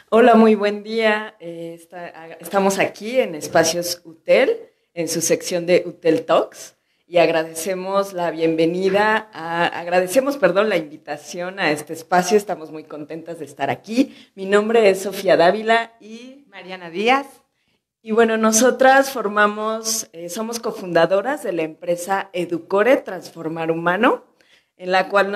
Hola, muy buen día. Estamos aquí en Espacios UTEL, en su sección de UTEL Talks, y agradecemos la invitación a este espacio. Estamos muy contentas de estar aquí. Mi nombre es Sofía Dávila y Mariana Díaz. y bueno, nosotras somos cofundadoras de la empresa Educore Transformar Humano, en la cual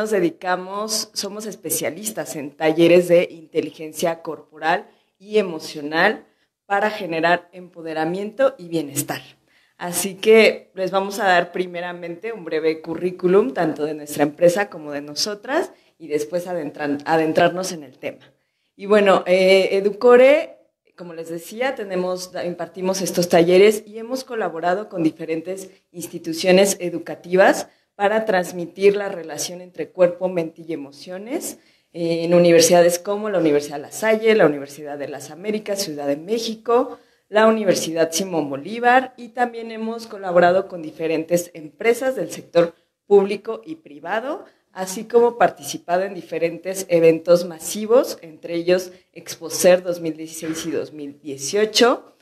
somos especialistas en talleres de inteligencia corporal y emocional para generar empoderamiento y bienestar. Así que les vamos a dar primeramente un breve currículum, tanto de nuestra empresa como de nosotras, y después adentrarnos en el tema. Y bueno, Educore, como les decía, impartimos estos talleres y hemos colaborado con diferentes instituciones educativas para transmitir la relación entre cuerpo, mente y emociones en universidades como la Universidad La Salle, la Universidad de las Américas, Ciudad de México, la Universidad Simón Bolívar, y también hemos colaborado con diferentes empresas del sector público y privado, así como participado en diferentes eventos masivos, entre ellos Exposer 2016 y 2018,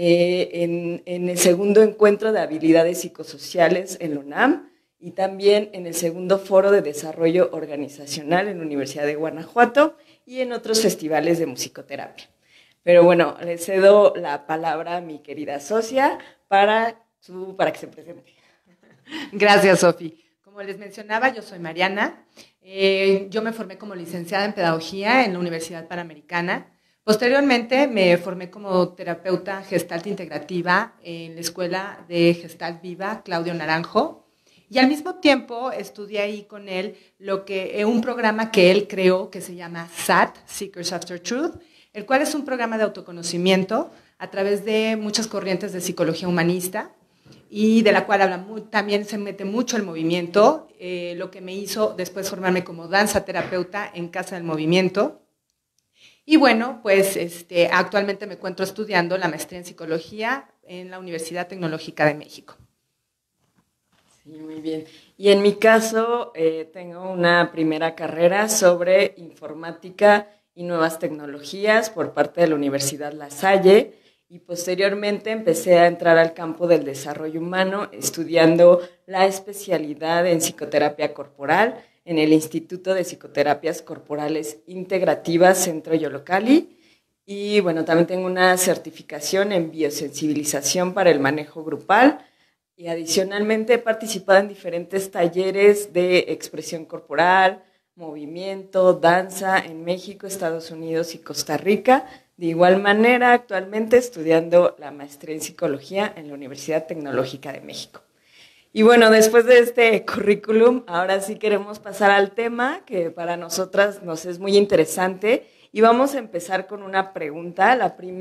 en el segundo encuentro de habilidades psicosociales en la UNAM, y también en el segundo foro de desarrollo organizacional en la Universidad de Guanajuato y en otros festivales de musicoterapia. Pero bueno, le cedo la palabra a mi querida socia para que se presente. Gracias, Sofi. Como les mencionaba, yo soy Mariana. Yo me formé como licenciada en Pedagogía en la Universidad Panamericana. Posteriormente me formé como terapeuta Gestalt Integrativa en la Escuela de Gestalt Viva Claudio Naranjo. Y al mismo tiempo estudié ahí con él un programa que él creó que se llama SAT, Seekers After Truth, el cual es un programa de autoconocimiento a través de muchas corrientes de psicología humanista y de la cual también se mete mucho el movimiento, lo que me hizo después formarme como danza terapeuta en Casa del Movimiento. Y bueno, pues actualmente me encuentro estudiando la maestría en psicología en la Universidad Tecnológica de México. Sí, muy bien. Y en mi caso, tengo una primera carrera sobre informática y nuevas tecnologías por parte de la Universidad La Salle, y posteriormente empecé a entrar al campo del desarrollo humano estudiando la especialidad en psicoterapia corporal en el Instituto de Psicoterapias Corporales Integrativas Centro Yollocalli. Y bueno, también tengo una certificación en biosensibilización para el manejo grupal, y adicionalmente he participado en diferentes talleres de expresión corporal, movimiento, danza en México, Estados Unidos y Costa Rica. De igual manera, actualmente estudiando la maestría en psicología en la Universidad Tecnológica de México. Y bueno, después de este currículum, ahora sí queremos pasar al tema que para nosotras nos es muy interesante, y vamos a empezar con una pregunta.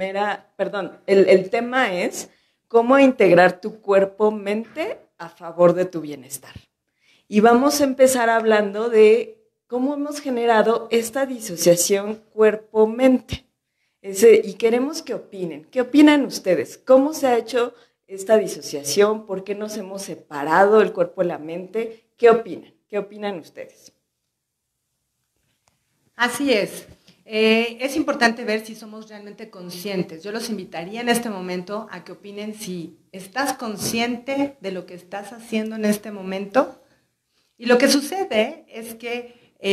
El tema es cómo integrar tu cuerpo-mente a favor de tu bienestar. Y vamos a empezar hablando de cómo hemos generado esta disociación cuerpo-mente. Y queremos que opinen. ¿Qué opinan ustedes? ¿Cómo se ha hecho esta disociación? ¿Por qué nos hemos separado el cuerpo de la mente? ¿Qué opinan? ¿Qué opinan ustedes? Así es. Es importante ver si somos realmente conscientes. Yo los invitaría en este momento a que opinen si estás consciente de lo que estás haciendo en este momento. Y lo que sucede es que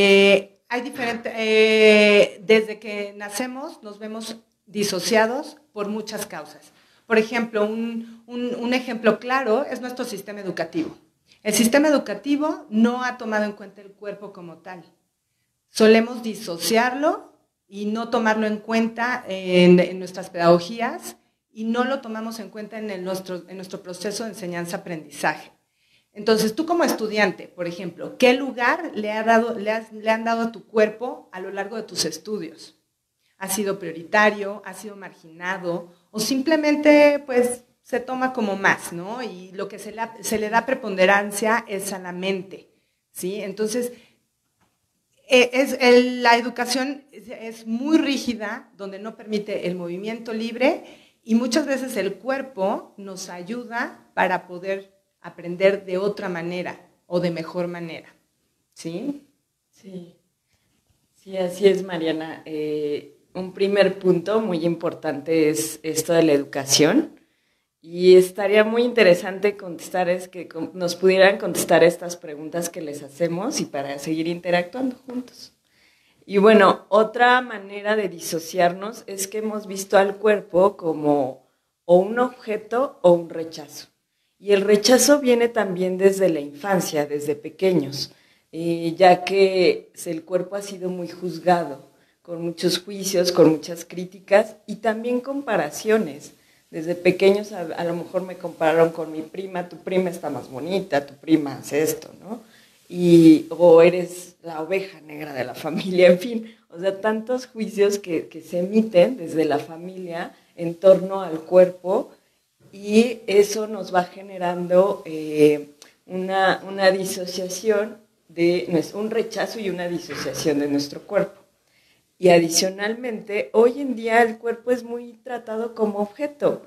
desde que nacemos nos vemos disociados por muchas causas. Por ejemplo, un ejemplo claro es nuestro sistema educativo. El sistema educativo no ha tomado en cuenta el cuerpo como tal. Solemos disociarlo y no tomarlo en cuenta en nuestras pedagogías, y no lo tomamos en cuenta en nuestro proceso de enseñanza-aprendizaje. Entonces, tú como estudiante, por ejemplo, ¿qué lugar le han dado a tu cuerpo a lo largo de tus estudios? ¿Ha sido prioritario? ¿Ha sido marginado? ¿O simplemente pues se toma como más, ¿no? Y lo que se le da preponderancia es a la mente, ¿sí? Entonces, la educación es muy rígida, donde no permite el movimiento libre, y muchas veces el cuerpo nos ayuda para poder aprender de otra manera o de mejor manera, ¿sí? Sí, sí, así es, Mariana. un primer punto muy importante es esto de la educación. Y estaría muy interesante contestar, es que nos pudieran contestar estas preguntas que les hacemos y para seguir interactuando juntos. Y bueno, otra manera de disociarnos es que hemos visto al cuerpo como o un objeto o un rechazo. Y el rechazo viene también desde la infancia, desde pequeños, ya que el cuerpo ha sido muy juzgado, con muchos juicios, con muchas críticas y también comparaciones. Desde pequeños a lo mejor me compararon con mi prima, tu prima está más bonita, tu prima hace esto, ¿no? O eres la oveja negra de la familia, en fin, o sea, tantos juicios que se emiten desde la familia en torno al cuerpo y eso nos va generando una disociación, un rechazo y una disociación de nuestro cuerpo. Y adicionalmente, hoy en día el cuerpo es muy tratado como objeto.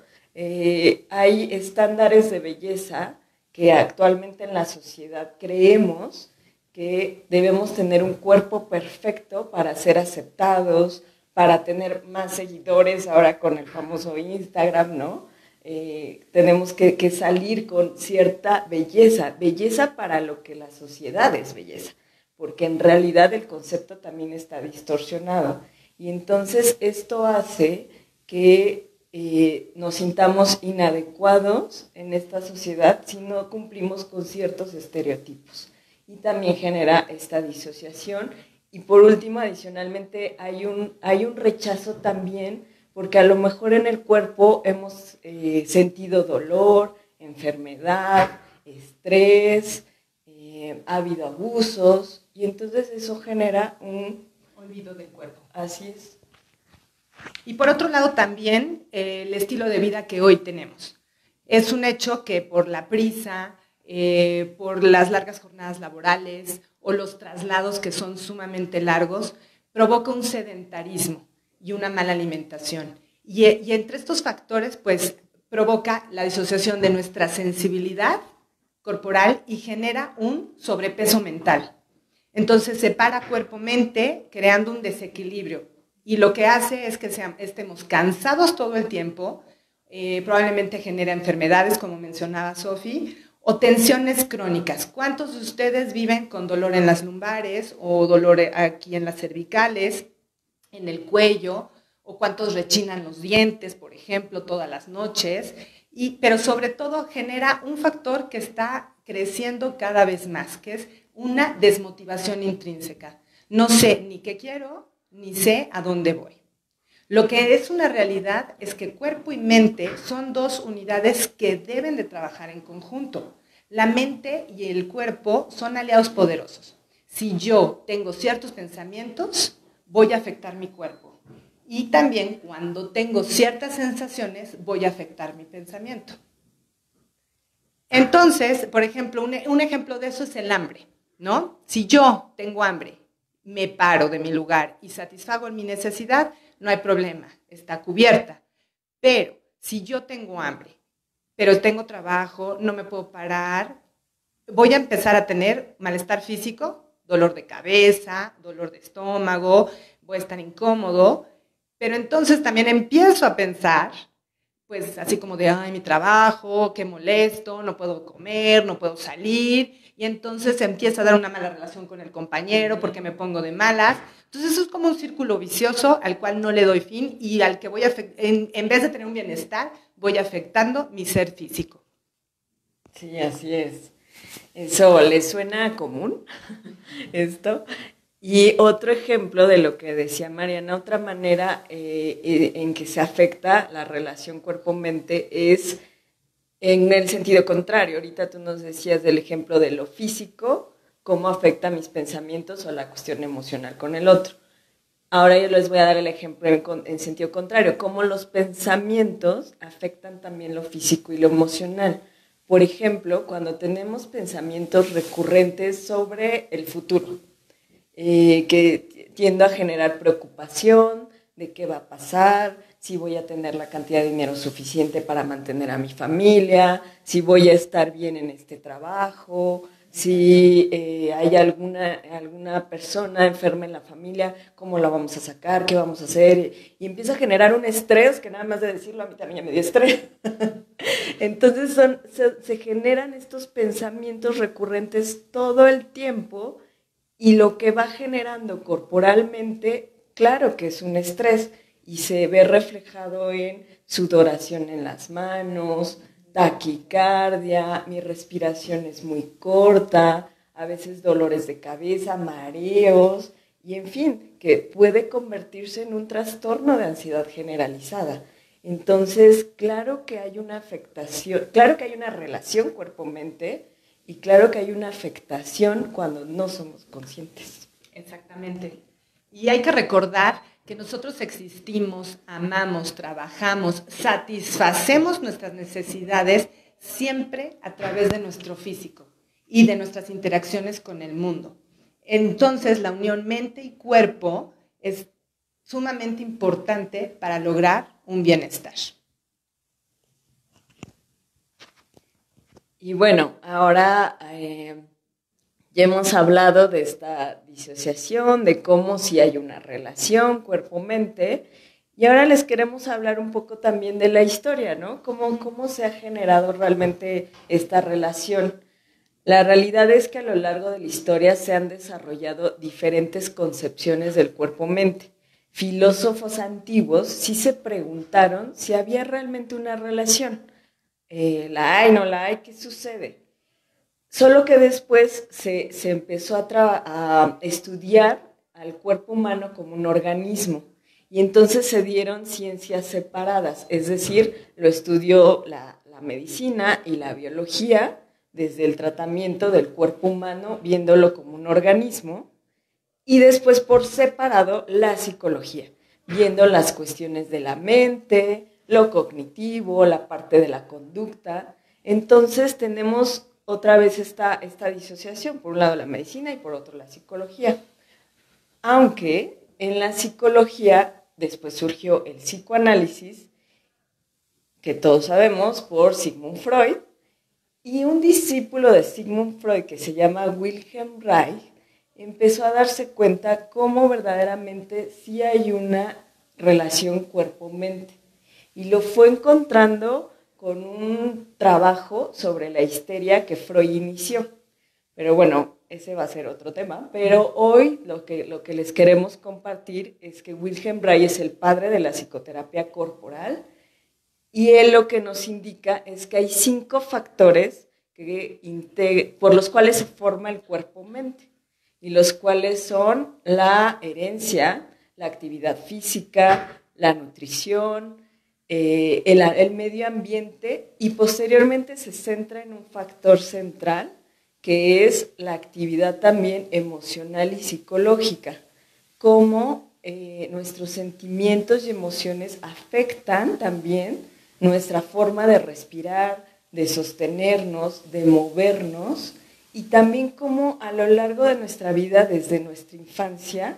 Hay estándares de belleza que actualmente en la sociedad creemos que debemos tener un cuerpo perfecto para ser aceptados, para tener más seguidores, ahora con el famoso Instagram, ¿no? Tenemos que salir con cierta belleza, belleza para lo que la sociedad es belleza, porque en realidad el concepto también está distorsionado. Y entonces esto hace que nos sintamos inadecuados en esta sociedad si no cumplimos con ciertos estereotipos. Y también genera esta disociación. Y por último, adicionalmente, hay un rechazo también, porque a lo mejor en el cuerpo hemos sentido dolor, enfermedad, estrés, ha habido abusos, y entonces eso genera un olvido del cuerpo. Así es. Y por otro lado también el estilo de vida que hoy tenemos. Es un hecho que por la prisa, por las largas jornadas laborales o los traslados que son sumamente largos, provoca un sedentarismo y una mala alimentación. Y entre estos factores, pues, provoca la disociación de nuestra sensibilidad corporal y genera un sobrepeso mental. Entonces separa cuerpo-mente creando un desequilibrio y lo que hace es que estemos cansados todo el tiempo, probablemente genera enfermedades como mencionaba Sofi, o tensiones crónicas. ¿Cuántos de ustedes viven con dolor en las lumbares o dolor aquí en las cervicales, en el cuello, o cuántos rechinan los dientes, por ejemplo, todas las noches? Pero sobre todo genera un factor que está creciendo cada vez más, que es una desmotivación intrínseca. No sé ni qué quiero, ni sé a dónde voy. Lo que es una realidad es que cuerpo y mente son dos unidades que deben de trabajar en conjunto. La mente y el cuerpo son aliados poderosos. Si yo tengo ciertos pensamientos, voy a afectar mi cuerpo. Y también cuando tengo ciertas sensaciones, voy a afectar mi pensamiento. Entonces, por ejemplo, un ejemplo de eso es el hambre, ¿no? Si yo tengo hambre, me paro de mi lugar y satisfago mi necesidad, no hay problema, está cubierta. Pero si yo tengo hambre, pero tengo trabajo, no me puedo parar, voy a empezar a tener malestar físico, dolor de cabeza, dolor de estómago, voy a estar incómodo, pero entonces también empiezo a pensar, pues así como de, ay, mi trabajo, qué molesto, no puedo comer, no puedo salir, y entonces empieza a dar una mala relación con el compañero porque me pongo de malas. Entonces eso es como un círculo vicioso al cual no le doy fin y al que voy en vez de tener un bienestar, voy afectando mi ser físico. Sí, así es. ¿Eso les suena común? Esto. Y otro ejemplo de lo que decía Mariana, otra manera en que se afecta la relación cuerpo-mente es en el sentido contrario. Ahorita tú nos decías del ejemplo de lo físico, cómo afecta mis pensamientos o la cuestión emocional con el otro. Ahora yo les voy a dar el ejemplo en sentido contrario, cómo los pensamientos afectan también lo físico y lo emocional. Por ejemplo, cuando tenemos pensamientos recurrentes sobre el futuro, que tiendo a generar preocupación de qué va a pasar, si voy a tener la cantidad de dinero suficiente para mantener a mi familia, si voy a estar bien en este trabajo, Si hay alguna persona enferma en la familia, ¿cómo la vamos a sacar? ¿Qué vamos a hacer? Y empieza a generar un estrés que nada más de decirlo a mí también ya me dio estrés. Entonces se generan estos pensamientos recurrentes todo el tiempo y lo que va generando corporalmente, claro que es un estrés y se ve reflejado en sudoración en las manos, taquicardia, mi respiración es muy corta, a veces dolores de cabeza, mareos, y en fin, que puede convertirse en un trastorno de ansiedad generalizada. Entonces, claro que hay una afectación, claro que hay una relación cuerpo-mente y claro que hay una afectación cuando no somos conscientes. Exactamente. Y hay que recordar que nosotros existimos, amamos, trabajamos, satisfacemos nuestras necesidades siempre a través de nuestro físico y de nuestras interacciones con el mundo. Entonces, la unión mente y cuerpo es sumamente importante para lograr un bienestar. Y bueno, ahora ya hemos hablado de esta disociación, de cómo si hay una relación cuerpo-mente, y ahora les queremos hablar un poco también de la historia, ¿no? Cómo se ha generado realmente esta relación. La realidad es que a lo largo de la historia se han desarrollado diferentes concepciones del cuerpo-mente. Filósofos antiguos sí se preguntaron si había realmente una relación. ¿La hay, no la hay? ¿Qué sucede? Solo que después se empezó a estudiar al cuerpo humano como un organismo y entonces se dieron ciencias separadas, es decir, lo estudió la medicina y la biología desde el tratamiento del cuerpo humano, viéndolo como un organismo, y después por separado la psicología, viendo las cuestiones de la mente, lo cognitivo, la parte de la conducta. Entonces tenemos otra vez esta disociación, por un lado la medicina y por otro la psicología. Aunque en la psicología después surgió el psicoanálisis, que todos sabemos por Sigmund Freud, y un discípulo de Sigmund Freud que se llama Wilhelm Reich empezó a darse cuenta cómo verdaderamente sí hay una relación cuerpo-mente. Y lo fue encontrando con un trabajo sobre la histeria que Freud inició. Pero bueno, ese va a ser otro tema. Pero hoy lo que les queremos compartir es que Wilhelm Reich es el padre de la psicoterapia corporal y él lo que nos indica es que hay 5 factores por los cuales se forma el cuerpo-mente y los cuales son la herencia, la actividad física, la nutrición, el medio ambiente y posteriormente se centra en un factor central que es la actividad también emocional y psicológica, cómo nuestros sentimientos y emociones afectan también nuestra forma de respirar, de sostenernos, de movernos y también cómo a lo largo de nuestra vida, desde nuestra infancia,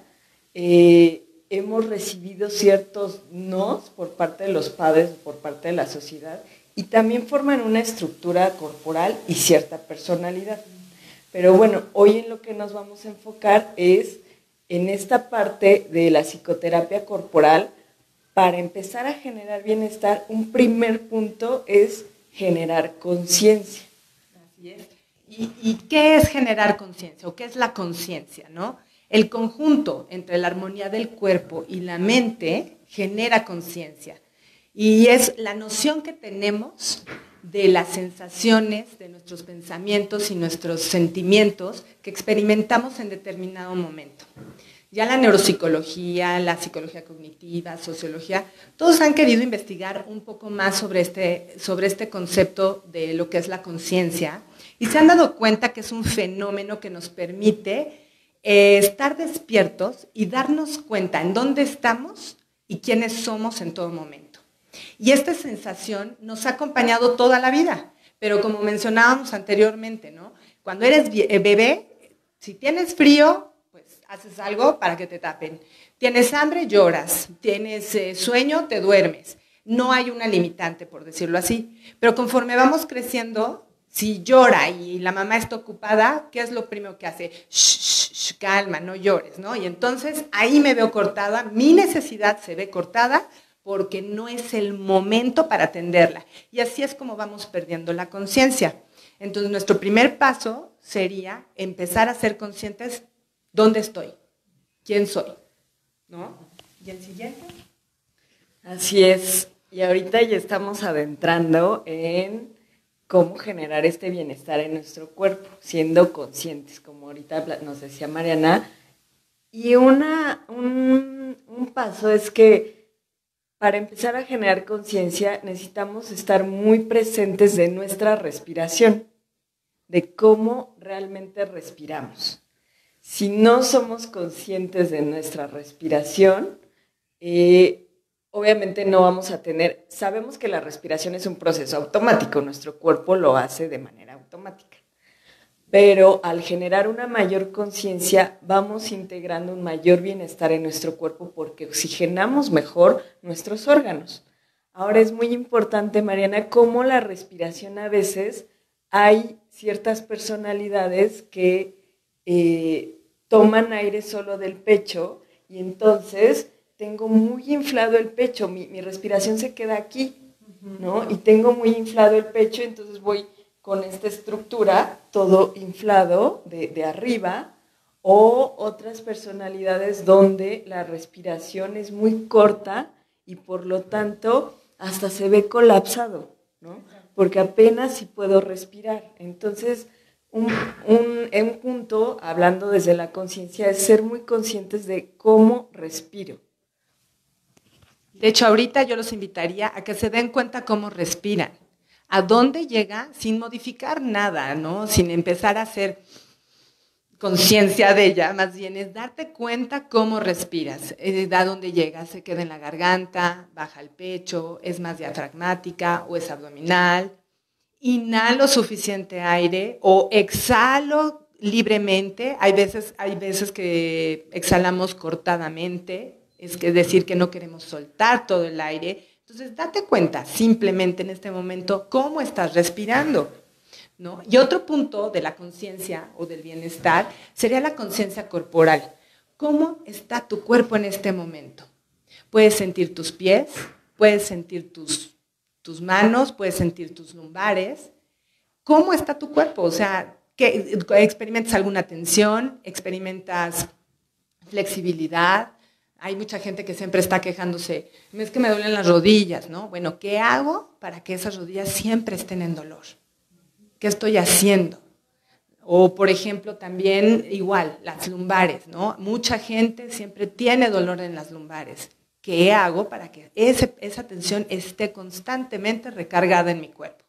hemos recibido ciertos nos por parte de los padres, por parte de la sociedad, y también forman una estructura corporal y cierta personalidad. Pero bueno, hoy en lo que nos vamos a enfocar es en esta parte de la psicoterapia corporal. Para empezar a generar bienestar, un primer punto es generar conciencia. Así es. ¿Y qué es generar conciencia o qué es la conciencia, no? El conjunto entre la armonía del cuerpo y la mente genera conciencia. Y es la noción que tenemos de las sensaciones, de nuestros pensamientos y nuestros sentimientos que experimentamos en determinado momento. Ya la neuropsicología, la psicología cognitiva, sociología, todos han querido investigar un poco más sobre este concepto de lo que es la conciencia y se han dado cuenta que es un fenómeno que nos permite estar despiertos y darnos cuenta en dónde estamos y quiénes somos en todo momento. Y esta sensación nos ha acompañado toda la vida, pero como mencionábamos anteriormente, ¿no? Cuando eres bebé, si tienes frío, haces algo para que te tapen. Tienes hambre, lloras. Tienes sueño, te duermes. No hay una limitante, por decirlo así. Pero conforme vamos creciendo, Si llora y la mamá está ocupada, ¿qué es lo primero que hace? Shh, calma, no llores, ¿no? Y entonces ahí me veo cortada, mi necesidad se ve cortada porque no es el momento para atenderla. Y así es como vamos perdiendo la conciencia. Entonces nuestro primer paso sería empezar a ser conscientes dónde estoy, quién soy, ¿no? ¿Y el siguiente? Así es. Y ahorita ya estamos adentrando en cómo generar este bienestar en nuestro cuerpo, siendo conscientes, como ahorita nos decía Mariana. Y un paso es que para empezar a generar conciencia necesitamos estar muy presentes de nuestra respiración, de cómo realmente respiramos. Si no somos conscientes de nuestra respiración, obviamente no vamos a tener, sabemos que la respiración es un proceso automático, nuestro cuerpo lo hace de manera automática, pero al generar una mayor conciencia vamos integrando un mayor bienestar en nuestro cuerpo porque oxigenamos mejor nuestros órganos. Ahora es muy importante, Mariana, cómo la respiración a veces hay ciertas personalidades que toman aire solo del pecho y entonces tengo muy inflado el pecho, mi respiración se queda aquí, ¿no? Y tengo muy inflado el pecho, entonces voy con esta estructura, todo inflado de arriba, o otras personalidades donde la respiración es muy corta y por lo tanto hasta se ve colapsado, ¿no? Porque apenas sí puedo respirar. Entonces, un punto, hablando desde la conciencia, es ser muy conscientes de cómo respiro. De hecho, ahorita yo los invitaría a que se den cuenta cómo respiran, a dónde llega sin modificar nada, ¿no? Sin empezar a hacer conciencia de ella, más bien es darte cuenta cómo respiras, a dónde llega, se queda en la garganta, baja el pecho, es más diafragmática o es abdominal, inhalo suficiente aire o exhalo libremente, hay veces que exhalamos cortadamente, es decir, que no queremos soltar todo el aire. Entonces, date cuenta simplemente en este momento cómo estás respirando, ¿no? Y otro punto de la conciencia o del bienestar sería la conciencia corporal. ¿Cómo está tu cuerpo en este momento? Puedes sentir tus pies, puedes sentir tus manos, puedes sentir tus lumbares. ¿Cómo está tu cuerpo? O sea, ¿experimentas alguna tensión? ¿Experimentas flexibilidad? Hay mucha gente que siempre está quejándose, es que me duelen las rodillas, ¿no? Bueno, ¿qué hago para que esas rodillas siempre estén en dolor? ¿Qué estoy haciendo? O, por ejemplo, también igual, las lumbares, ¿no? Mucha gente siempre tiene dolor en las lumbares. ¿Qué hago para que esa tensión esté constantemente recargada en mi cuerpo?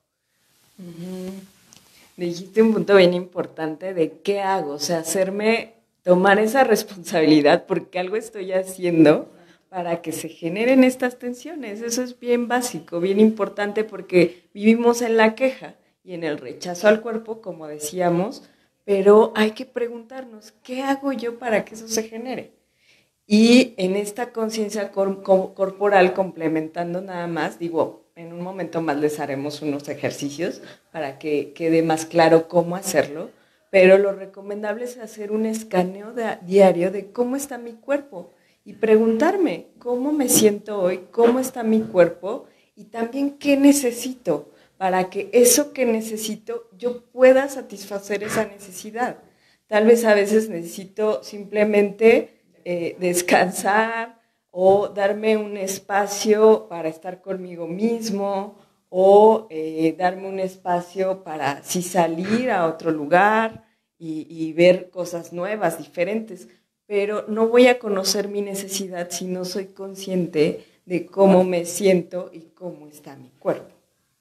Dijiste un punto bien importante de qué hago, o sea, tomar esa responsabilidad porque algo estoy haciendo para que se generen estas tensiones. Eso es bien básico, bien importante porque vivimos en la queja y en el rechazo al cuerpo, como decíamos, pero hay que preguntarnos, ¿qué hago yo para que eso se genere? Y en esta conciencia corporal, complementando nada más, digo, en un momento más les haremos unos ejercicios para que quede más claro cómo hacerlo, pero lo recomendable es hacer un escaneo diario de cómo está mi cuerpo y preguntarme cómo me siento hoy, cómo está mi cuerpo y también qué necesito para que eso que necesito yo pueda satisfacer esa necesidad. Tal vez a veces necesito simplemente descansar o darme un espacio para estar conmigo mismo o darme un espacio para sí salir a otro lugar y ver cosas nuevas, diferentes, pero no voy a conocer mi necesidad si no soy consciente de cómo me siento y cómo está mi cuerpo.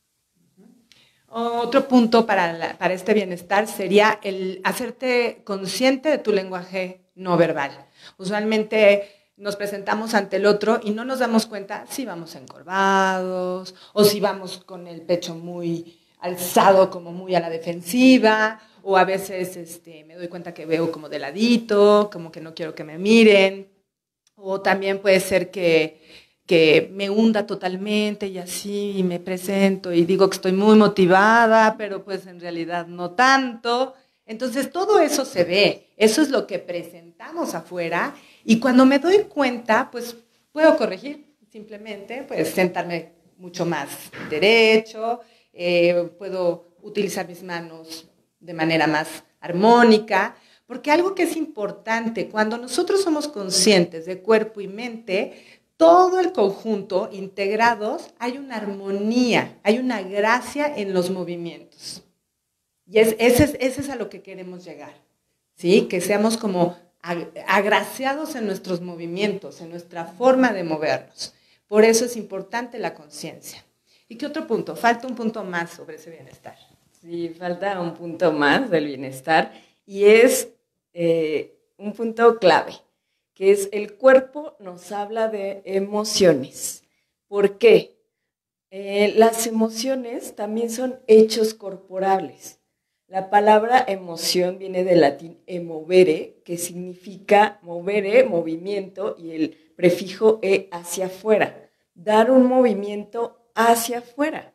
Otro punto para este bienestar sería el hacerte consciente de tu lenguaje no verbal. Usualmente nos presentamos ante el otro y no nos damos cuenta si vamos encorvados o si vamos con el pecho muy alzado, como muy a la defensiva, o a veces me doy cuenta que veo como de ladito, como que no quiero que me miren, o también puede ser que que me hunda totalmente y así, y me presento y digo que estoy muy motivada, pero pues en realidad no tanto. Entonces todo eso se ve, eso es lo que presentamos afuera, y cuando me doy cuenta, pues puedo corregir, simplemente, pues sentarme mucho más derecho, puedo utilizar mis manos de manera más armónica, porque algo que es importante, cuando nosotros somos conscientes de cuerpo y mente, todo el conjunto, integrados, hay una armonía, hay una gracia en los movimientos. Y ese es a lo que queremos llegar, ¿sí? Que seamos como agraciados en nuestros movimientos, en nuestra forma de movernos. Por eso es importante la conciencia. ¿Y qué otro punto? Falta un punto más sobre ese bienestar. Sí, falta un punto más del bienestar y es un punto clave, que es el cuerpo nos habla de emociones. ¿Por qué? Las emociones también son hechos corporales. La palabra emoción viene del latín emovere, que significa movere, movimiento, y el prefijo e hacia afuera, dar un movimiento hacia afuera.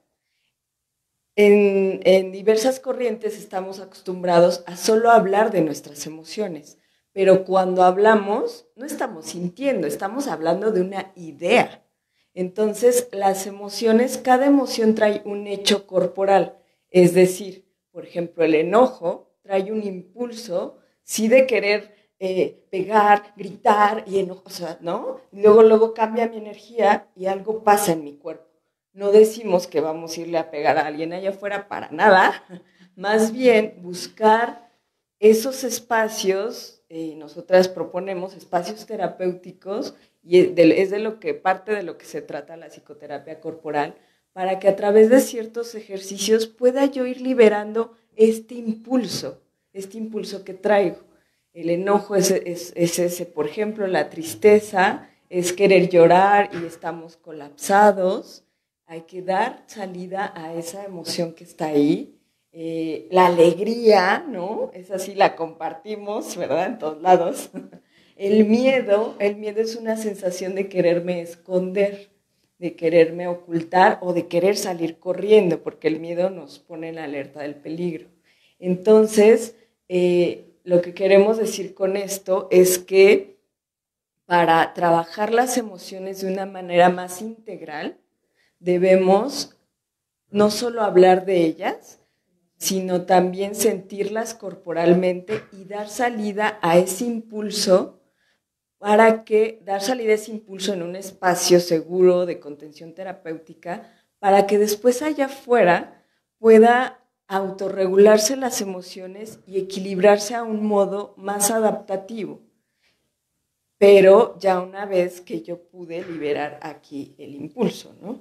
En diversas corrientes estamos acostumbrados a solo hablar de nuestras emociones, pero cuando hablamos no estamos sintiendo, estamos hablando de una idea. Entonces, las emociones, cada emoción trae un hecho corporal, es decir, por ejemplo, el enojo trae un impulso, sí de querer pegar, gritar y enojo, o sea, ¿no? Luego cambia mi energía y algo pasa en mi cuerpo. No decimos que vamos a irle a pegar a alguien allá afuera para nada, más bien buscar esos espacios, nosotras proponemos espacios terapéuticos y es de lo que parte de lo que se trata la psicoterapia corporal, para que a través de ciertos ejercicios pueda yo ir liberando este impulso que traigo. El enojo es ese, por ejemplo, la tristeza es querer llorar y estamos colapsados. Hay que dar salida a esa emoción que está ahí. La alegría, ¿no? Esa sí la compartimos, ¿verdad? En todos lados. El miedo es una sensación de quererme esconder, de quererme ocultar o de querer salir corriendo, porque el miedo nos pone en la alerta del peligro. Entonces, lo que queremos decir con esto es que para trabajar las emociones de una manera más integral, debemos no solo hablar de ellas, sino también sentirlas corporalmente y dar salida a ese impulso, dar salida a ese impulso en un espacio seguro de contención terapéutica, para que después allá afuera pueda autorregularse las emociones y equilibrarse a un modo más adaptativo. Pero ya una vez que yo pude liberar aquí el impulso, ¿no?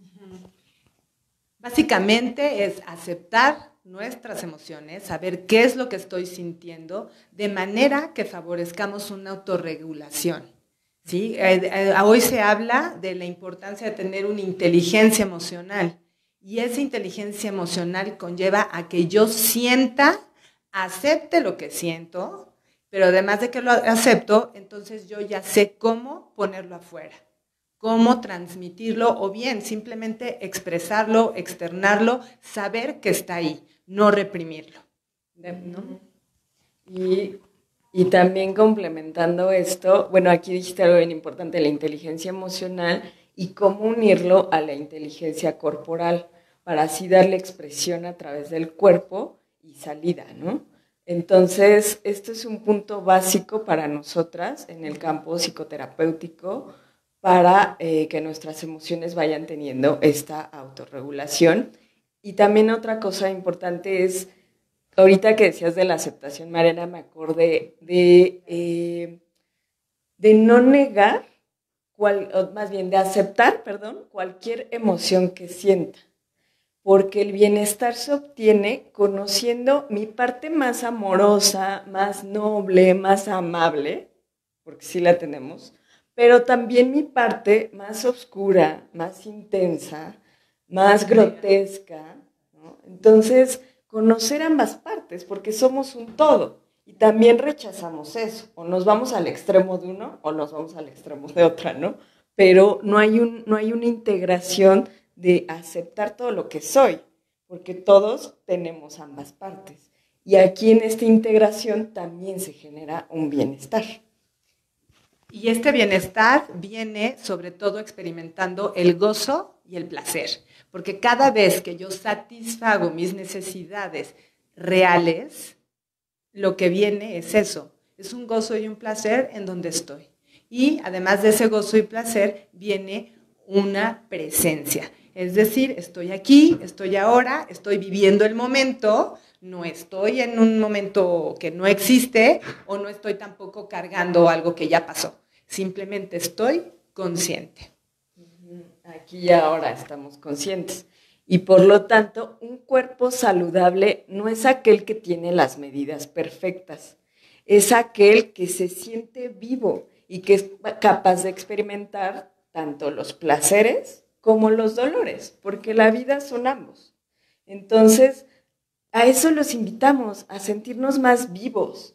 Básicamente es aceptar nuestras emociones, saber qué es lo que estoy sintiendo, de manera que favorezcamos una autorregulación. ¿Sí? Hoy se habla de la importancia de tener una inteligencia emocional, y esa inteligencia emocional conlleva a que yo sienta, acepte lo que siento, pero además de que lo acepto, entonces yo ya sé cómo ponerlo afuera, cómo transmitirlo, o bien simplemente expresarlo, externarlo, saber que está ahí, no reprimirlo, ¿no? Y también complementando esto, bueno, aquí dijiste algo bien importante, la inteligencia emocional y cómo unirlo a la inteligencia corporal para así darle expresión a través del cuerpo y salida, ¿no? Entonces, esto es un punto básico para nosotras en el campo psicoterapéutico para que nuestras emociones vayan teniendo esta autorregulación. Y también otra cosa importante es, ahorita que decías de la aceptación, Mariana, me acordé de no negar, o más bien de aceptar, cualquier emoción que sienta. Porque el bienestar se obtiene conociendo mi parte más amorosa, más noble, más amable, porque sí la tenemos, pero también mi parte más oscura, más intensa, más grotesca, ¿no? Entonces, conocer ambas partes, porque somos un todo, y también rechazamos eso, o nos vamos al extremo de uno, o nos vamos al extremo de otra, ¿no? pero no hay una integración de aceptar todo lo que soy, porque todos tenemos ambas partes. Y aquí en esta integración también se genera un bienestar. Y este bienestar viene sobre todo experimentando el gozo y el placer, porque cada vez que yo satisfago mis necesidades reales, lo que viene es eso, es un gozo y un placer en donde estoy. Y además de ese gozo y placer, viene una presencia. Es decir, estoy aquí, estoy ahora, estoy viviendo el momento, no estoy en un momento que no existe o no estoy tampoco cargando algo que ya pasó. Simplemente estoy consciente. Aquí y ahora estamos conscientes. Y por lo tanto, un cuerpo saludable no es aquel que tiene las medidas perfectas, es aquel que se siente vivo y que es capaz de experimentar tanto los placeres como los dolores, porque la vida son ambos. Entonces, a eso los invitamos, a sentirnos más vivos.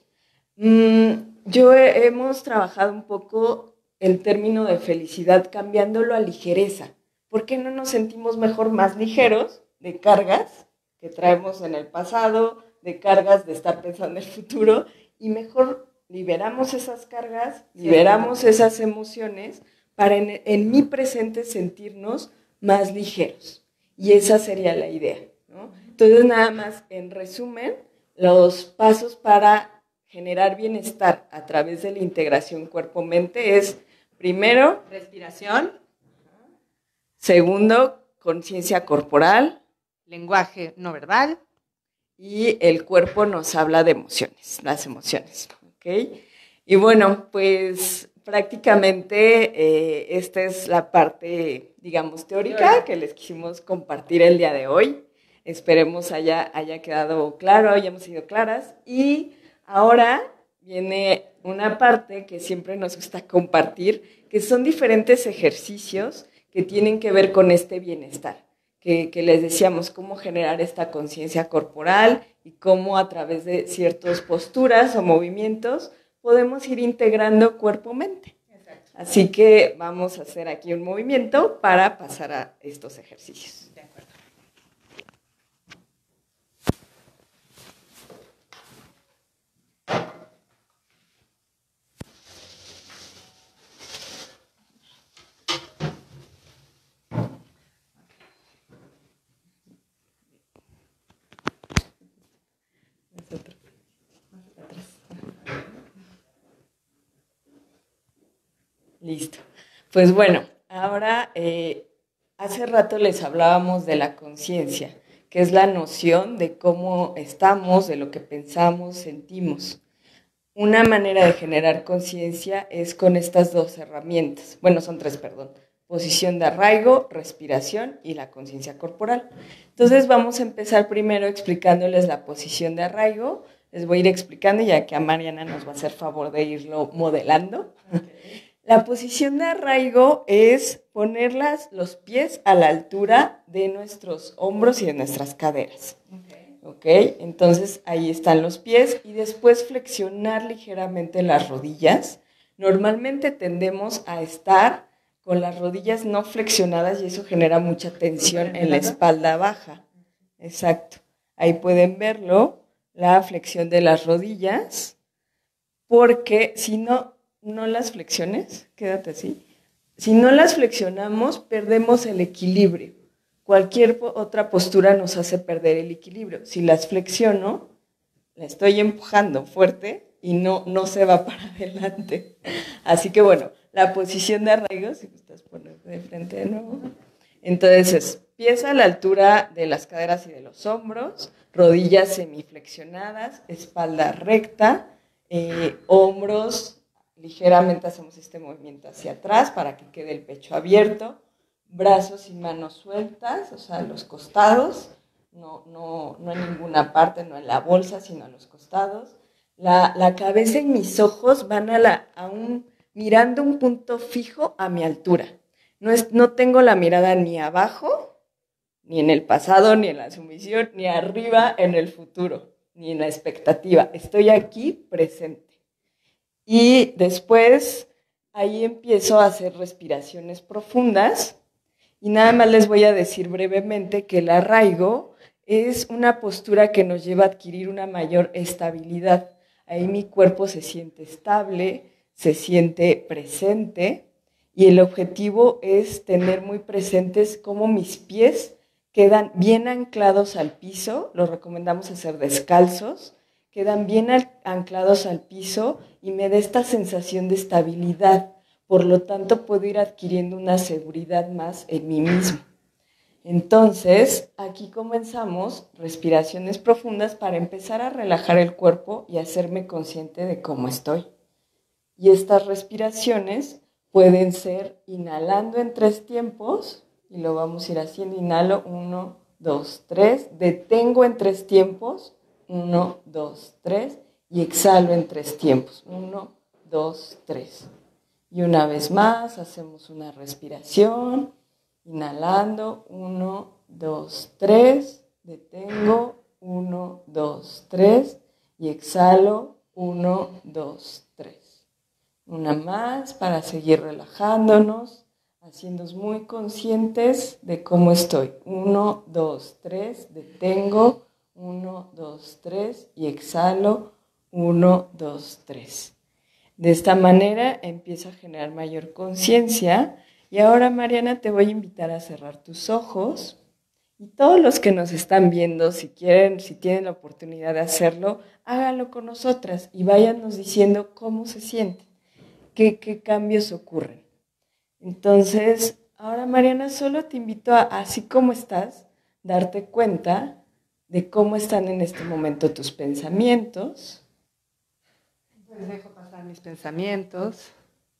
Hemos trabajado un poco el término de felicidad cambiándolo a ligereza. ¿Por qué no nos sentimos mejor más ligeros de cargas que traemos en el pasado, de cargas de estar pensando en el futuro, y mejor liberamos esas cargas, liberamos esas emociones para en mi presente sentirnos más ligeros? Y esa sería la idea, ¿no? Entonces, nada más, en resumen, los pasos para generar bienestar a través de la integración cuerpo-mente es, primero, respiración. Segundo, conciencia corporal. Lenguaje no verbal. Y el cuerpo nos habla de emociones, las emociones, ¿ok? Y bueno, pues prácticamente esta es la parte, digamos, teórica que les quisimos compartir el día de hoy. Esperemos haya quedado claro, hayamos sido claras. Y ahora viene una parte que siempre nos gusta compartir, que son diferentes ejercicios que tienen que ver con este bienestar, que les decíamos cómo generar esta conciencia corporal y cómo a través de ciertas posturas o movimientos podemos ir integrando cuerpo-mente. Así que vamos a hacer aquí un movimiento para pasar a estos ejercicios. De acuerdo. Listo. Pues bueno, ahora hace rato les hablábamos de la conciencia, que es la noción de cómo estamos, de lo que pensamos, sentimos. Una manera de generar conciencia es con estas dos herramientas. Bueno, son tres, perdón. Posición de arraigo, respiración y la conciencia corporal. Entonces vamos a empezar primero explicándoles la posición de arraigo. Les voy a ir explicando ya que a Mariana nos va a hacer favor de irlo modelando. Okay. La posición de arraigo es poner los pies a la altura de nuestros hombros y de nuestras caderas. ¿Ok? Entonces ahí están los pies y después flexionar ligeramente las rodillas. Normalmente tendemos a estar con las rodillas no flexionadas y eso genera mucha tensión en la espalda baja. Exacto. Ahí pueden verlo, la flexión de las rodillas, porque si no las flexiones, quédate así. Si no las flexionamos, perdemos el equilibrio. Cualquier otra postura nos hace perder el equilibrio. Si las flexiono, la estoy empujando fuerte y no se va para adelante. Así que bueno, la posición de arraigo, si gustas ponerte de frente de nuevo. Entonces, pies a la altura de las caderas y de los hombros, rodillas semiflexionadas, espalda recta, hombros, ligeramente hacemos este movimiento hacia atrás para que quede el pecho abierto, brazos y manos sueltas, o sea, a los costados, no en ninguna parte, no en la bolsa, sino a los costados. La cabeza y mis ojos van mirando un punto fijo a mi altura. No tengo la mirada ni abajo, ni en el pasado, ni en la sumisión, ni arriba en el futuro, ni en la expectativa. Estoy aquí presente. Y después ahí empiezo a hacer respiraciones profundas y nada más les voy a decir brevemente que el arraigo es una postura que nos lleva a adquirir una mayor estabilidad. Ahí mi cuerpo se siente estable, se siente presente y el objetivo es tener muy presentes cómo mis pies quedan bien anclados al piso, lo recomendamos hacer descalzos, quedan bien anclados al piso y me da esta sensación de estabilidad. Por lo tanto, puedo ir adquiriendo una seguridad más en mí mismo. Entonces, aquí comenzamos respiraciones profundas para empezar a relajar el cuerpo y hacerme consciente de cómo estoy. Y estas respiraciones pueden ser inhalando en 3 tiempos, y lo vamos a ir haciendo. Inhalo, 1, 2, 3. Detengo en 3 tiempos, 1, 2, 3. Y exhalo en 3 tiempos, 1, 2, 3. Y una vez más, hacemos una respiración. Inhalando, 1, 2, 3. Detengo, 1, 2, 3. Y exhalo, 1, 2, 3. Una más para seguir relajándonos, haciéndonos muy conscientes de cómo estoy. 1, 2, 3, detengo, 1, 2, 3 y exhalo, 1, 2, 3. De esta manera empiezo a generar mayor conciencia y ahora, Mariana, te voy a invitar a cerrar tus ojos y todos los que nos están viendo, si quieren, si tienen la oportunidad de hacerlo, háganlo con nosotras y váyanos diciendo cómo se sienten. ¿Qué cambios ocurren? Entonces, ahora Mariana, solo te invito a, así como estás, darte cuenta de cómo están en este momento tus pensamientos. Pues dejo pasar mis pensamientos.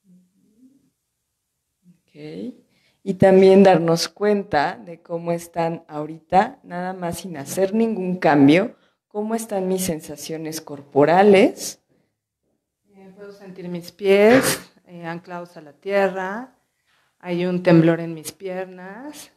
Ok. Y también darnos cuenta de cómo están ahorita, nada más sin hacer ningún cambio, cómo están mis sensaciones corporales. Puedo sentir mis pies anclados a la tierra. Hay un temblor en mis piernas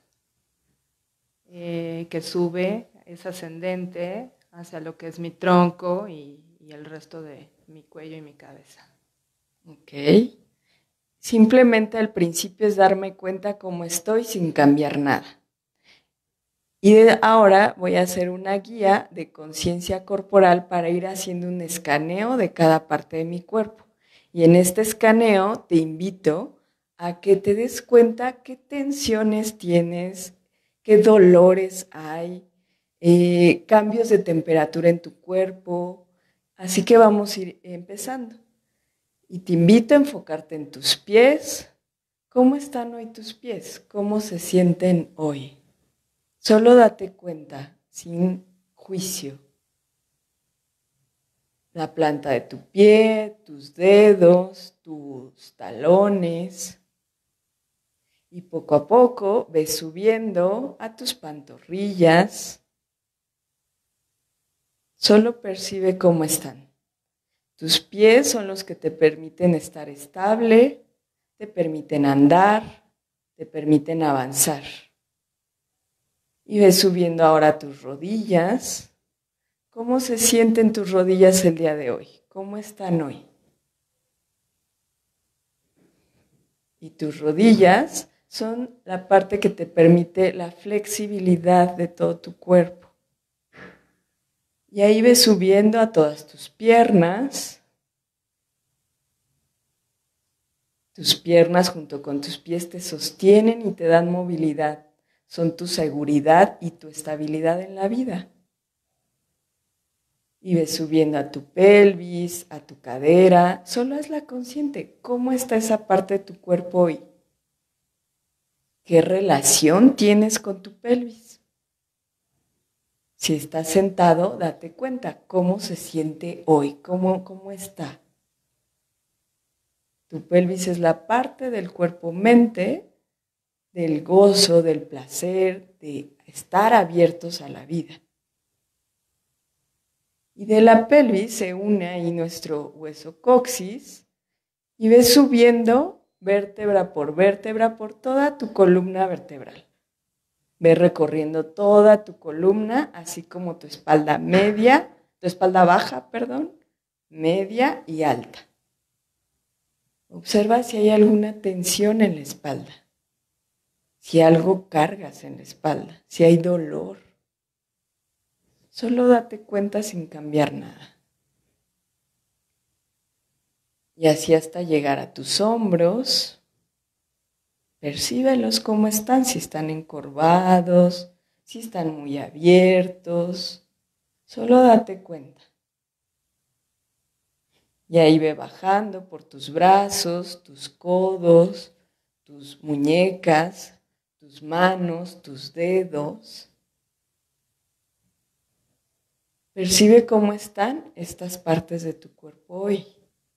que sube, es ascendente hacia lo que es mi tronco y el resto de mi cuello y mi cabeza. Ok. Simplemente al principio es darme cuenta cómo estoy sin cambiar nada. Y ahora voy a hacer una guía de conciencia corporal para ir haciendo un escaneo de cada parte de mi cuerpo. Y en este escaneo te invito a que te des cuenta qué tensiones tienes, qué dolores hay, cambios de temperatura en tu cuerpo. Así que vamos a ir empezando. Y te invito a enfocarte en tus pies. ¿Cómo están hoy tus pies? ¿Cómo se sienten hoy? Solo date cuenta, sin juicio. La planta de tu pie, tus dedos, tus talones. Y poco a poco ves subiendo a tus pantorrillas. Solo percibe cómo están. Tus pies son los que te permiten estar estable, te permiten andar, te permiten avanzar. Y ves subiendo ahora tus rodillas. ¿Cómo se sienten tus rodillas el día de hoy? ¿Cómo están hoy? Y tus rodillas son la parte que te permite la flexibilidad de todo tu cuerpo. Y ahí ves subiendo a todas tus piernas. Tus piernas junto con tus pies te sostienen y te dan movilidad. Son tu seguridad y tu estabilidad en la vida. Y ves subiendo a tu pelvis, a tu cadera. Solo hazla consciente. ¿Cómo está esa parte de tu cuerpo hoy? ¿Qué relación tienes con tu pelvis? Si estás sentado, date cuenta cómo se siente hoy, cómo está. Tu pelvis es la parte del cuerpo-mente, del gozo, del placer, de estar abiertos a la vida. Y de la pelvis se une ahí nuestro hueso coxis y ves subiendo vértebra por toda tu columna vertebral. Ves recorriendo toda tu columna, así como tu espalda baja, media y alta. Observa si hay alguna tensión en la espalda, si algo cargas en la espalda, si hay dolor. Solo date cuenta sin cambiar nada. Y así hasta llegar a tus hombros. Percíbelos cómo están, si están encorvados, si están muy abiertos. Solo date cuenta. Y ahí ve bajando por tus brazos, tus codos, tus muñecas, tus manos, tus dedos. Percibe cómo están estas partes de tu cuerpo hoy.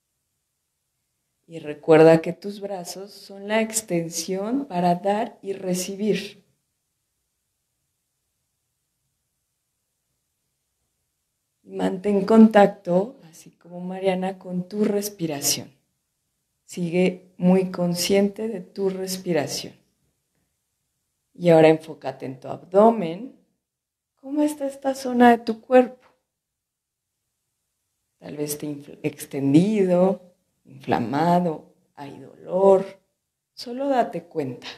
Y recuerda que tus brazos son la extensión para dar y recibir. Mantén contacto, así como Mariana, con tu respiración. Sigue muy consciente de tu respiración. Y ahora enfócate en tu abdomen. ¿Cómo está esta zona de tu cuerpo? Tal vez esté extendido, inflamado, hay dolor. Solo date cuenta.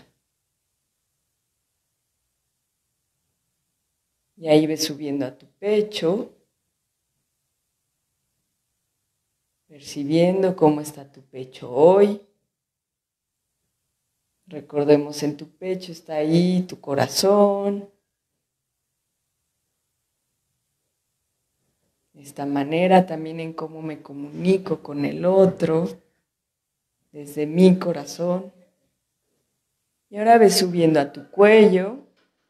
Y ahí ves subiendo a tu pecho, percibiendo cómo está tu pecho hoy. Recordemos, en tu pecho está ahí tu corazón. De esta manera también en cómo me comunico con el otro, desde mi corazón. Y ahora ves subiendo a tu cuello.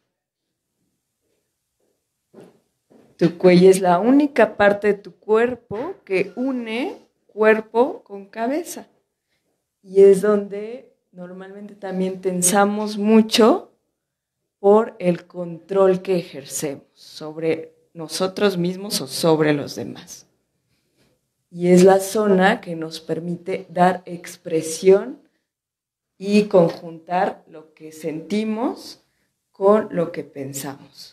Tu cuello es la única parte de tu cuerpo que une cuerpo con cabeza. Y es donde normalmente también tensamos mucho por el control que ejercemos sobre nosotros mismos o sobre los demás. Y es la zona que nos permite dar expresión y conjuntar lo que sentimos con lo que pensamos.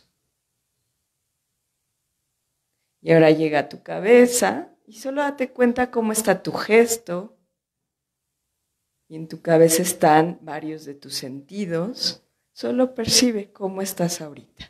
Y ahora llega a tu cabeza y solo date cuenta cómo está tu gesto. Y en tu cabeza están varios de tus sentidos. Solo percibe cómo estás ahorita.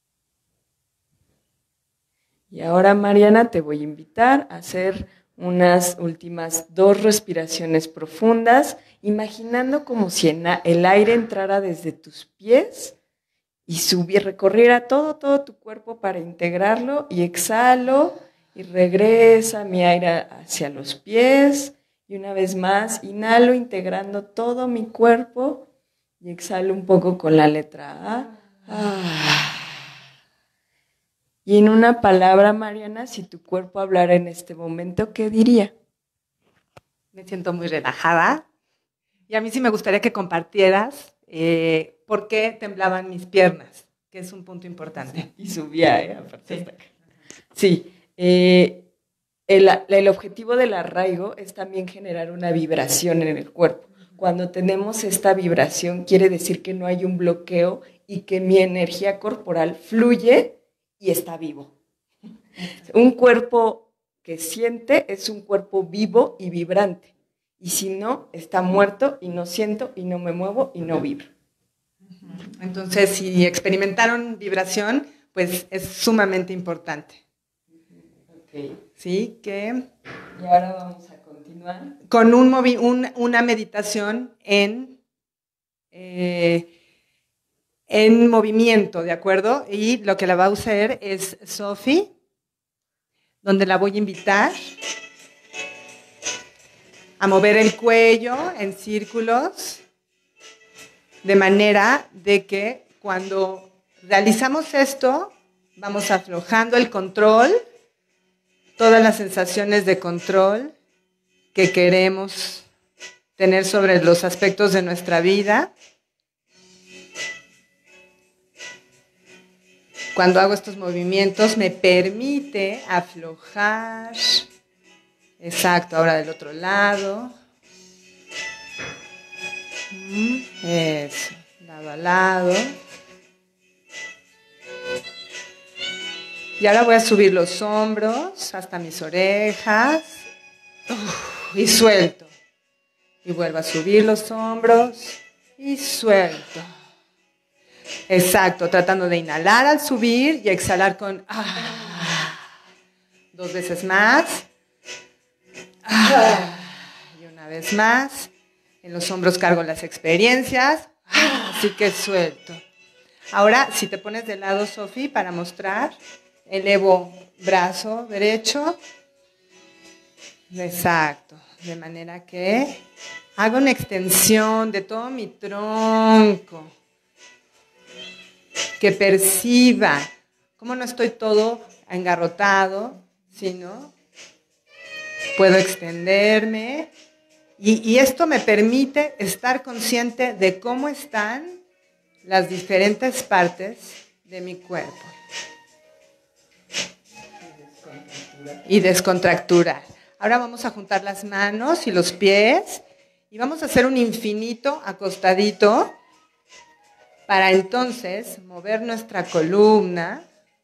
Y ahora, Mariana, te voy a invitar a hacer unas últimas 2 respiraciones profundas, imaginando como si el aire entrara desde tus pies y recorriera todo tu cuerpo para integrarlo, y exhalo y regresa mi aire hacia los pies, y una vez más inhalo integrando todo mi cuerpo y exhalo un poco con la letra A. Y en una palabra, Mariana, si tu cuerpo hablara en este momento, ¿qué diría? Me siento muy relajada y a mí sí me gustaría que compartieras por qué temblaban mis piernas, que es un punto importante. Sí, y subía, aparte hasta acá. Sí, el objetivo del arraigo es también generar una vibración en el cuerpo. Cuando tenemos esta vibración, quiere decir que no hay un bloqueo y que mi energía corporal fluye y está vivo. Un cuerpo que siente es un cuerpo vivo y vibrante. Y si no, está muerto y no siento y no me muevo y no vibro. Entonces, si experimentaron vibración, pues es sumamente importante. Okay. ¿Sí? Que y ahora vamos a continuar con una meditación en movimiento, ¿de acuerdo? Y lo que la va a usar es Sophie, donde la voy a invitar a mover el cuello en círculos, de manera de que cuando realizamos esto, vamos aflojando el control, todas las sensaciones de control que queremos tener sobre los aspectos de nuestra vida. Cuando hago estos movimientos me permite aflojar. Exacto, ahora del otro lado. Eso, lado a lado. Y ahora voy a subir los hombros hasta mis orejas. Y suelto. Y vuelvo a subir los hombros y suelto. Exacto, tratando de inhalar al subir y exhalar con... 2 veces más. Y una vez más. En los hombros cargo las experiencias. Así que suelto. Ahora, si te pones de lado, Sofi, para mostrar, elevo brazo derecho. Exacto. De manera que hago una extensión de todo mi tronco. Que perciba cómo no estoy todo engarrotado, sino puedo extenderme. Y esto me permite estar consciente de cómo están las diferentes partes de mi cuerpo. Y descontracturar. Ahora vamos a juntar las manos y los pies y vamos a hacer un infinito acostadito para entonces mover nuestra columna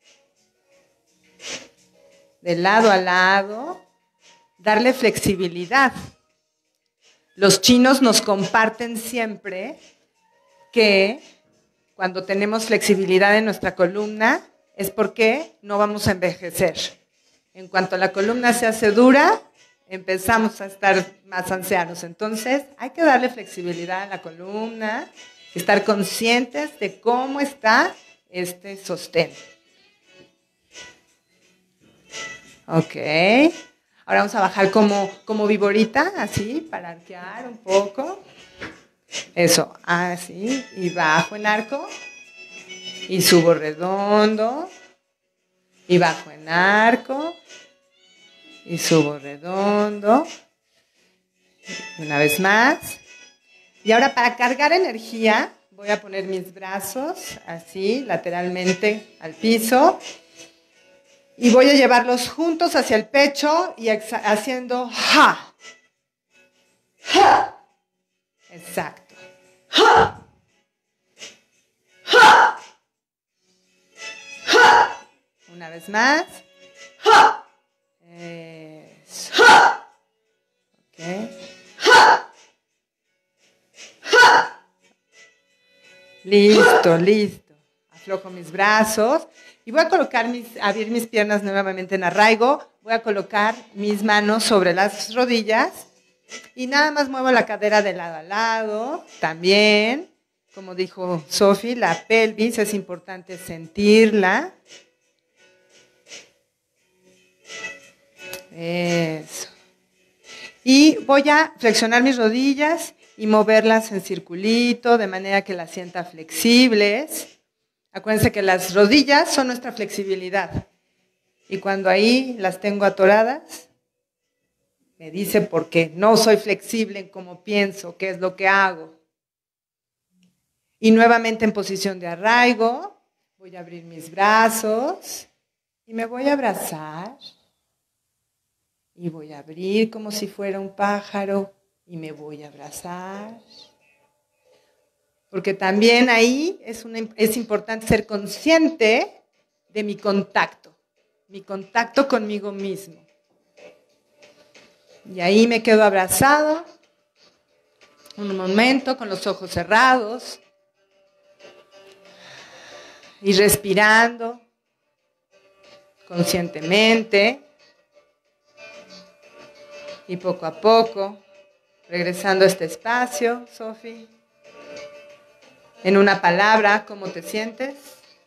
de lado a lado, darle flexibilidad. Los chinos nos comparten siempre que cuando tenemos flexibilidad en nuestra columna es porque no vamos a envejecer. En cuanto la columna se hace dura, empezamos a estar más ancianos. Entonces, hay que darle flexibilidad a la columna, estar conscientes de cómo está este sostén. Ok. Ahora vamos a bajar como viborita, así, para arquear un poco. Eso, así. Y bajo en arco. Y subo redondo. Y bajo en arco. Y subo redondo. Una vez más. Y ahora para cargar energía, voy a poner mis brazos así, lateralmente al piso. Y voy a llevarlos juntos hacia el pecho y haciendo ja. Ja. Exacto. Ja. Ja. Ja. Una vez más. Ja. Eso. Ja. Ok. Ja. Ja. Listo, listo. Aflojo mis brazos. Y voy a abrir mis piernas nuevamente en arraigo. Voy a colocar mis manos sobre las rodillas. Y nada más muevo la cadera de lado a lado. También, como dijo Sofi, la pelvis es importante sentirla. Eso. Y voy a flexionar mis rodillas y moverlas en circulito, de manera que las sienta flexibles. Acuérdense que las rodillas son nuestra flexibilidad. Y cuando ahí las tengo atoradas, me dice por qué no soy flexible en cómo pienso, qué es lo que hago. Y nuevamente en posición de arraigo, voy a abrir mis brazos y me voy a abrazar. Y voy a abrir como si fuera un pájaro y me voy a abrazar. Porque también ahí es importante ser consciente de mi contacto conmigo mismo. Y ahí me quedo abrazado un momento con los ojos cerrados y respirando conscientemente y poco a poco regresando a este espacio, Sofi. En una palabra, ¿cómo te sientes?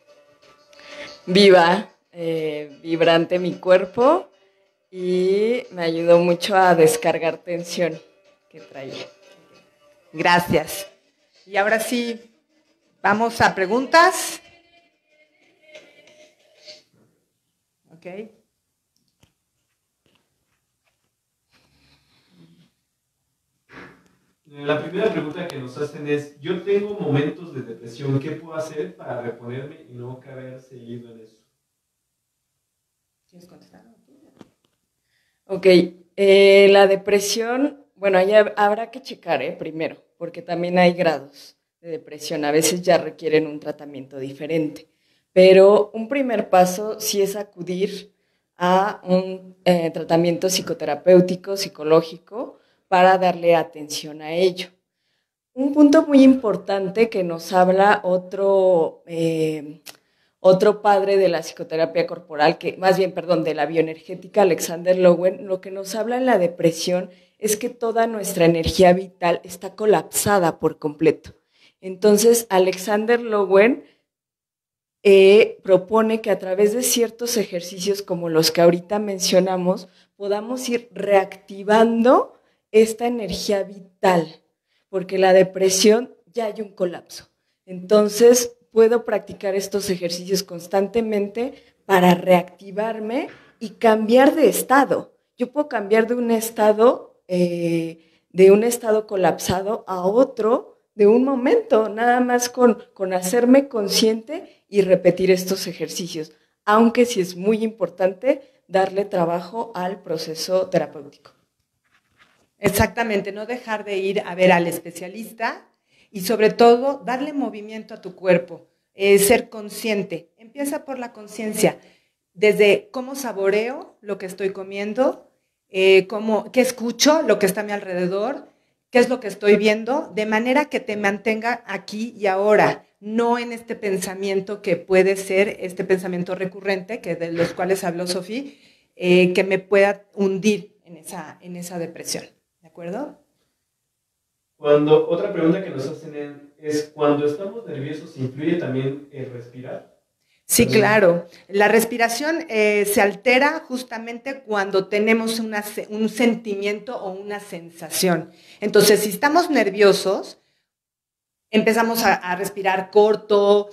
Viva, vibrante mi cuerpo y me ayudó mucho a descargar tensión que traía. Gracias. Y ahora sí, vamos a preguntas. Ok. La primera pregunta que nos hacen es, yo tengo momentos de depresión, ¿qué puedo hacer para reponerme y no caer seguido en eso? ¿Quieres contestar? Ok, la depresión, bueno, ahí habrá que checar, primero, porque también hay grados de depresión, a veces ya requieren un tratamiento diferente, pero un primer paso sí es acudir a un tratamiento psicoterapéutico, psicológico, para darle atención a ello. Un punto muy importante que nos habla otro padre de la psicoterapia corporal, de la bioenergética, Alexander Lowen, lo que nos habla en la depresión es que toda nuestra energía vital está colapsada por completo. Entonces, Alexander Lowen propone que a través de ciertos ejercicios como los que ahorita mencionamos, podamos ir reactivando esta energía vital, porque la depresión ya hay un colapso. Entonces, puedo practicar estos ejercicios constantemente para reactivarme y cambiar de estado. Yo puedo cambiar de un estado colapsado a otro de un momento, nada más con hacerme consciente y repetir estos ejercicios, aunque sí es muy importante darle trabajo al proceso terapéutico. Exactamente, no dejar de ir a ver al especialista y sobre todo darle movimiento a tu cuerpo, ser consciente. Empieza por la conciencia, desde cómo saboreo lo que estoy comiendo, qué escucho, lo que está a mi alrededor, qué es lo que estoy viendo, de manera que te mantenga aquí y ahora, no en este pensamiento que puede ser este pensamiento recurrente, que de los cuales habló Sofía, que me pueda hundir en esa depresión. ¿De acuerdo? Otra pregunta que nos hacen es, ¿cuando estamos nerviosos influye también el respirar? Sí, claro. La respiración se altera justamente cuando tenemos un sentimiento o una sensación. Entonces, si estamos nerviosos, empezamos a respirar corto,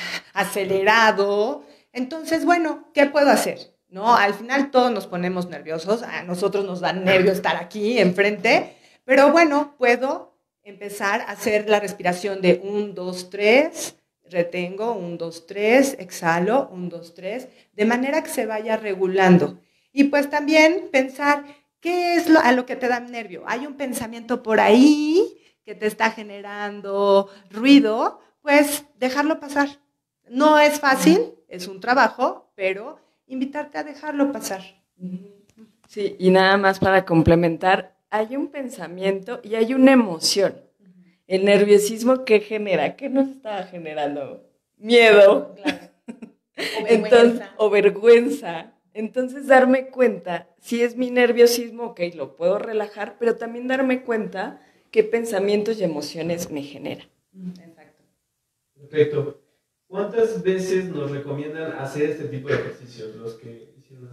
acelerado. Entonces, bueno, ¿qué puedo hacer? ¿No? Al final todos nos ponemos nerviosos. A nosotros nos da nervio estar aquí enfrente. Pero bueno, puedo empezar a hacer la respiración de 1, 2, 3... retengo, 1, 2, 3, exhalo, 1, 2, 3, de manera que se vaya regulando. Y pues también pensar, ¿qué es a lo que te da nervio? Hay un pensamiento por ahí que te está generando ruido, pues dejarlo pasar. No es fácil, es un trabajo, pero invitarte a dejarlo pasar. Sí, y nada más para complementar, hay un pensamiento y hay una emoción. El nerviosismo, ¿qué genera? ¿Qué nos estaba generando? Miedo. Claro. O vergüenza. Entonces, darme cuenta, si es mi nerviosismo, ok, lo puedo relajar, pero también darme cuenta qué pensamientos y emociones me generan. Exacto. Perfecto. ¿Cuántas veces nos recomiendan hacer este tipo de ejercicios? Los que hicieron.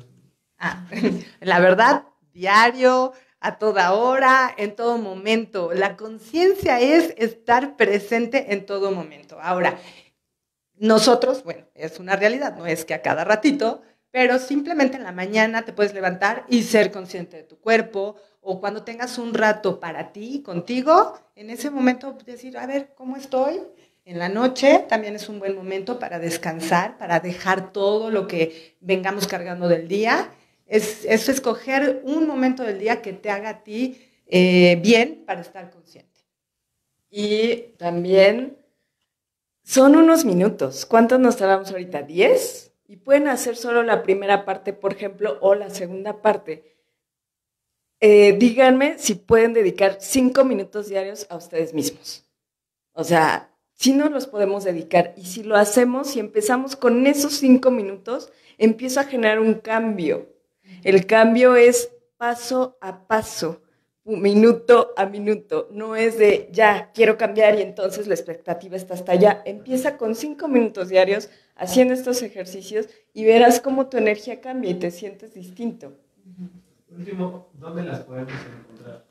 La verdad, diario, a toda hora, en todo momento. La conciencia es estar presente en todo momento. Ahora, nosotros, bueno, es una realidad, no es que a cada ratito, pero simplemente en la mañana te puedes levantar y ser consciente de tu cuerpo, o cuando tengas un rato para ti, contigo, en ese momento decir, a ver, ¿cómo estoy? En la noche también es un buen momento para descansar, para dejar todo lo que vengamos cargando del día. Es escoger un momento del día que te haga a ti bien para estar consciente. Y también son unos minutos. ¿Cuántos nos tardamos ahorita? ¿10? Y pueden hacer solo la primera parte, por ejemplo, o la segunda parte. Díganme si pueden dedicar 5 minutos diarios a ustedes mismos. O sea, si no los podemos dedicar. Y si lo hacemos, si empezamos con esos 5 minutos, empiezo a generar un cambio. El cambio es paso a paso, minuto a minuto. No es de ya, quiero cambiar y entonces la expectativa está hasta allá. Empieza con 5 minutos diarios haciendo estos ejercicios y verás cómo tu energía cambia y te sientes distinto. Último, ¿dónde las podemos encontrar?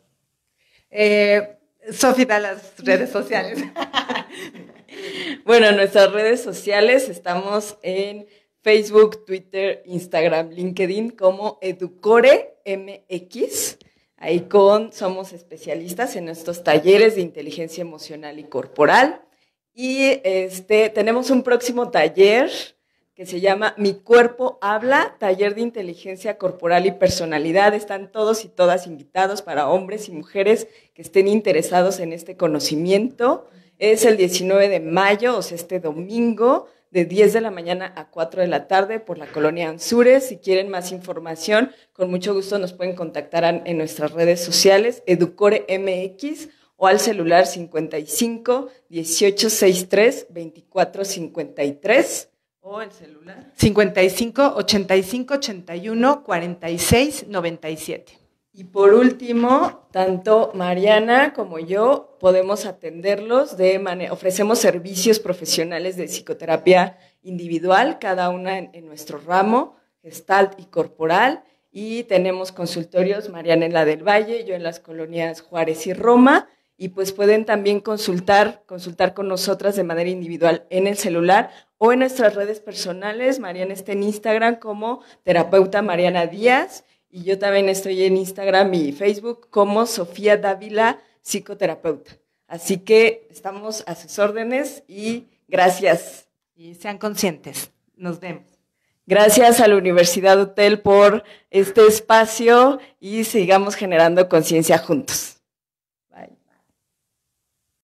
Sofía, da las redes sociales. Bueno, nuestras redes sociales estamos en Facebook, Twitter, Instagram, LinkedIn como Educore MX. Ahí somos especialistas en estos talleres de inteligencia emocional y corporal. Y tenemos un próximo taller que se llama Mi Cuerpo Habla, taller de inteligencia corporal y personalidad. Están todos y todas invitados para hombres y mujeres que estén interesados en este conocimiento. Es el 19 de mayo, o sea, este domingo, de 10 de la mañana a 4 de la tarde por la colonia Anzures. Si quieren más información, con mucho gusto nos pueden contactar en nuestras redes sociales, Educore MX, o al celular 55 18 63 24 53, o el celular 55 85 81 46 97. Y por último, tanto Mariana como yo podemos atenderlos ofrecemos servicios profesionales de psicoterapia individual, cada una en nuestro ramo, Gestalt y corporal, y tenemos consultorios, Mariana en la del Valle, yo en las colonias Juárez y Roma, y pues pueden también consultar con nosotras de manera individual en el celular o en nuestras redes personales. Mariana está en Instagram como terapeuta Mariana Díaz, y yo también estoy en Instagram y Facebook como Sofía Dávila, psicoterapeuta. Así que estamos a sus órdenes y gracias. Y sean conscientes. Nos vemos. Gracias a la Universidad UTEL por este espacio y sigamos generando conciencia juntos.